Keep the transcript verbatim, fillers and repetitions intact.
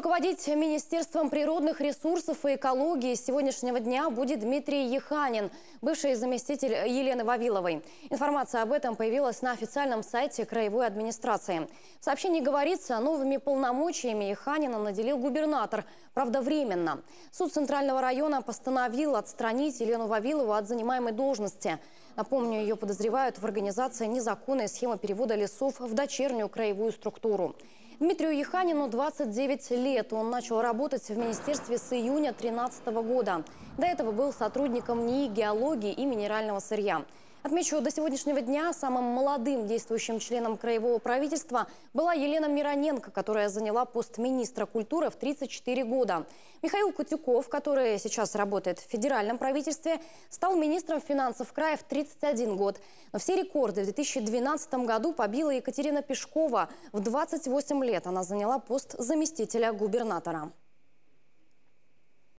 Руководить Министерством природных ресурсов и экологии с сегодняшнего дня будет Дмитрий Еханин, бывший заместитель Елены Вавиловой. Информация об этом появилась на официальном сайте краевой администрации. В сообщении говорится, новыми полномочиями Еханина наделил губернатор, правда временно. Суд Центрального района постановил отстранить Елену Вавилову от занимаемой должности. Напомню, ее подозревают в организации незаконной схемы перевода лесов в дочернюю краевую структуру. Дмитрию Еханину двадцать девять лет. Он начал работать в министерстве с июня две тысячи тринадцатого года. До этого был сотрудником НИИ геологии и минерального сырья. Отмечу, до сегодняшнего дня самым молодым действующим членом краевого правительства была Елена Мироненко, которая заняла пост министра культуры в тридцать четыре года. Михаил Кутюков, который сейчас работает в федеральном правительстве, стал министром финансов края в тридцать один год. Но все рекорды в две тысячи двенадцатом году побила Екатерина Пешкова. В двадцать восемь лет она заняла пост заместителя губернатора.